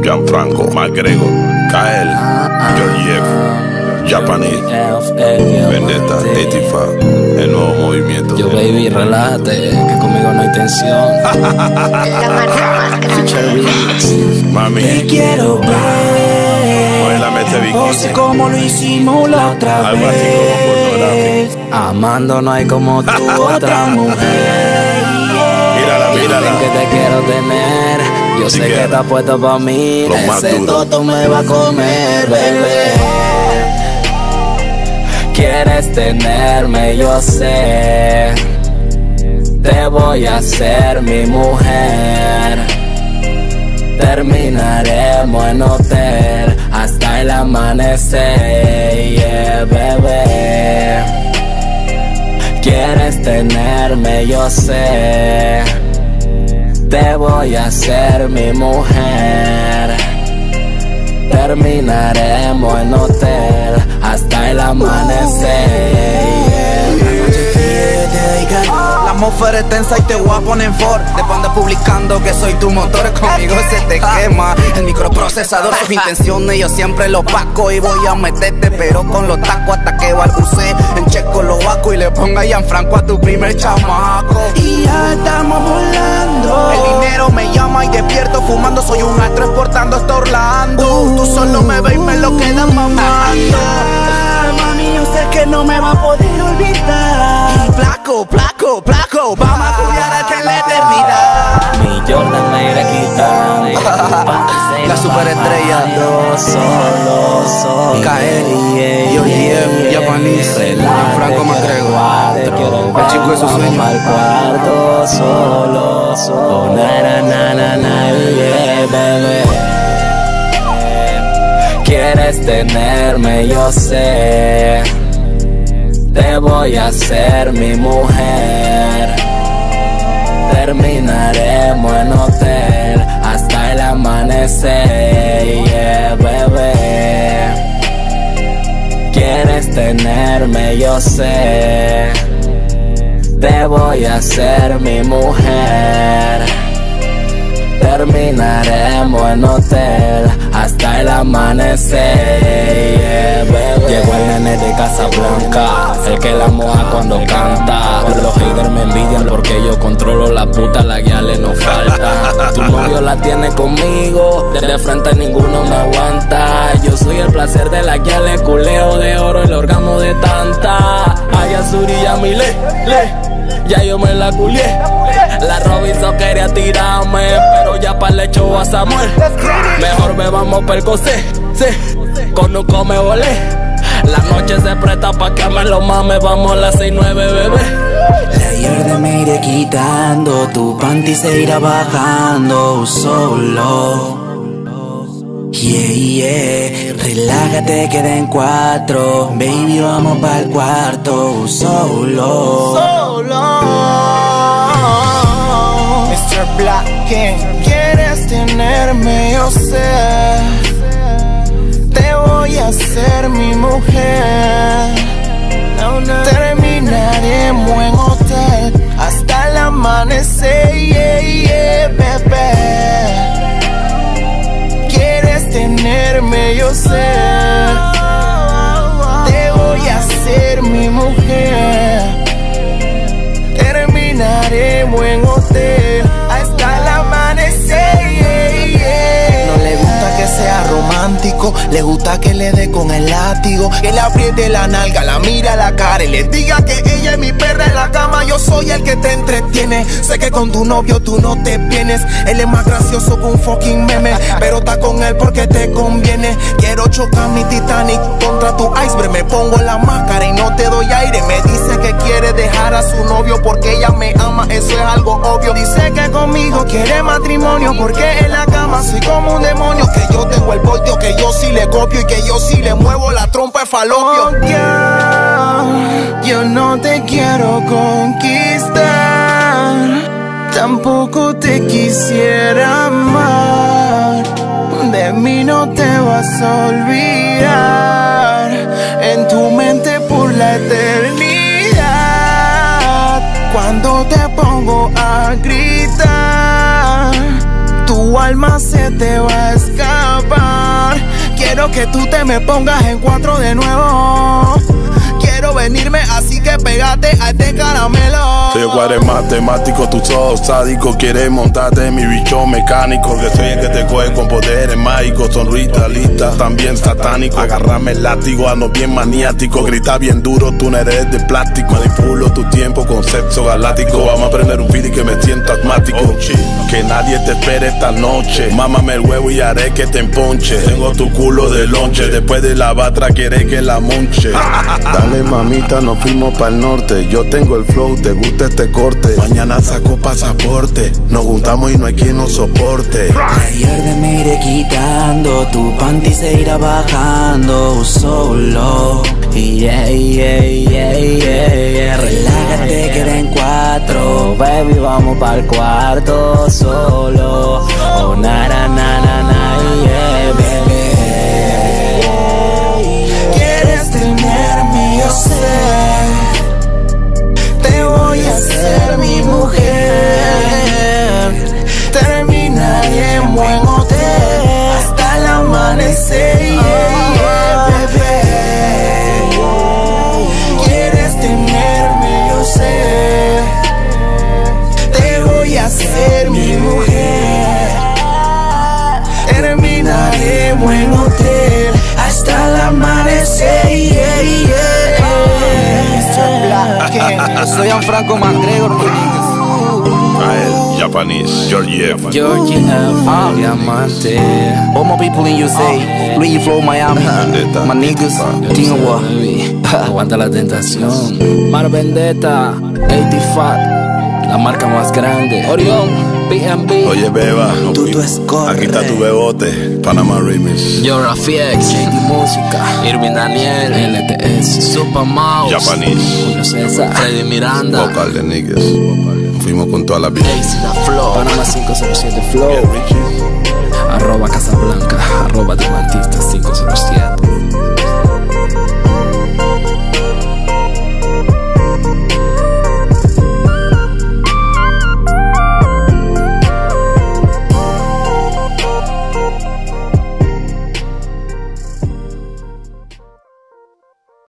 Gianfranco, McGregor, Kael, Georgiev, Japanese, Vendetta, Etifa, el nuevo movimiento. Yo, baby, relájate, que conmigo no hay tensión. Mami, te quiero ver. Oye, la mete No sé cómo lo hicimos la otra algo así como vez. Amando no hay como tú otra mujer. Mírala, mírala. Que te quiero tener. Yo sé que estás puesto pa' mí. Lo más Ese duro. toto me va a comer, bebé. Quieres tenerme, yo sé. Te voy a hacer mi mujer. Terminaremos en hotel hasta el amanecer, yeah, bebé. Quieres tenerme, yo sé. Te voy a hacer mi mujer. Terminaremos en hotel hasta el amanecer, yeah. La noche fría te dedican. La atmósfera es tensa y te voy a poner en for. Después andas publicando que soy tu motor, conmigo se te quema el microprocesador. Sus intenciones yo siempre lo paco y voy a meterte, pero con los tacos hasta que balbucee en Checoslovaco y le ponga Gianfranco a tu primer chamaco. Y ya estamos volando. El dinero me llama y despierto fumando. Soy un astro exportando hasta Orlando. Tú solo me ves y me lo quedas mamando. Mami, yo sé que no me va a poder olvidar. Y placo, placo, placo, vamos a jugar hasta la eternidad. Mi Jordan me iré quitando. La superestrella. Solo Kael, Georgiev, Japanese, Gianfranco, McGregor. El chico de sus sueños. Al cuarto solo. Yeah, bebé. Quieres tenerme, yo sé. Te voy a hacer mi mujer. Terminaremos en hotel hasta el amanecer, yeah, bebé. Quieres tenerme, yo sé. Te voy a hacer mi mujer. Terminaremos en hotel hasta el amanecer, yeah, bebé. Llegó el nene de Casablanca, el que la moja cuando canta. Los haters me envidian porque yo controlo la puta, la guía le no falta. Tu novio la tiene conmigo, de frente ninguno me aguanta. Yo soy el placer de la guía, le culeo de oro, el orgasmo de tanta. Ay, Azurilla, mi ya yo me la culié. La Robinson quería tirarme, pero ya para el hecho a Samuel. Mejor bebamos Percocet, sí, con un come volé. La noche se presta pa' que me lo mame, vamos a las 6-9, bebé. La hierba me iré quitando, tu panty se irá bajando solo. Yeah, yeah, relájate, queden 4. Baby, vamos pa'l cuarto solo. Mr. Black King, quieres tenerme, yo sé. Te voy a hacer mi mujer. Terminaremos en hotel hasta el amanecer, yeah, yeah, bebé. Quieres tenerme, yo sé. Te voy a hacer mi mujer. Terminaremos en hotel hasta el amanecer, yeah, yeah. No le gusta que sea romántico, le gusta que le dé con el látigo, que le apriete la nalga, la mire a la cara y le diga que ella es mi perra en la cama. Yo soy el que te entretiene. Sé que con tu novio tú no te vienes. Él es más gracioso que un fucking meme, pero está con él porque te conviene. Quiero chocar mi Titanic contra tu iceberg. Me pongo la máscara y no te doy aire. Me dice que quiere dejar a su novio porque ella me ama, eso es algo obvio. Dice que conmigo quiere matrimonio porque en la cama soy como un demonio. Que yo tengo el voltio, que yo sí le copio y que yo sí le muevo la trompa de falopio. Oh, yeah, yo no te quiero conquistar, tampoco te quisiera amar. De mí no te vas a olvidar, en tu mente por la eternidad. Cuando te pongo a gritar, tú alma se te va a escapar. Quiero que tú te me pongas en 4 de nuevo. Quiero venirme, así que pégate a este caramelo. Soy igual eres matemático, tú sos sádico. Quieres montarte en mi bicho mecánico. Que soy el que te coge con poderes mágicos. Sonrisa lista, también satánico. Agarrame el látigo, ando bien maniático. Grita bien duro, tú no eres de plástico. Manipulo tu tiempo con sexo galáctico. Vamos a prender un feeling que me siento asmático. Que nadie te espere esta noche. Mámame el huevo y haré que te emponche. Tengo tu culo de lonche. Después de la batra quieres que la monche. Dale mamita, nos fuimos pa'l norte. Yo tengo el flow, te gusta este corte. Mañana saco pasaporte. Nos juntamos y no hay quien nos soporte. Ayer de me iré quitando, tu panty se irá bajando solo. Relájate, queden 4, baby, vamos pa'l cuarto solo. Oh, na na na na na, yeah, baby. Quieres tenerme, yo sé. Te voy a hacer mi mujer. Terminaré en buen hotel hasta el amanecer, yeah, bebé. Quieres tenerme, yo sé. Te voy a hacer mi mujer. Terminaré en buen hotel hasta el amanecer, yeah, yeah. Soy Franco McGregor, Kael, Japanese, Georgie F. Diamante. all my people in USA, Luigi Flow, Miami, Vendetta, my niggas, Tingwa. Aguanta la tentación. Mar Vendetta, 85, la marca más grande. Orión, PNB. Oye, beba, Tú escorre. aquí está tu bebote. Panama Remix. Yo, Rafiex, JD Música, Irving Daniel, LTS, Super Mouse, Japanese. Julio César, Freddy Miranda, Vocal de niggas. Fuimos con toda la vida. Ace da Flow, Panama 507 Flow, Bien, Richie. @Casablanca, @Diamantistas.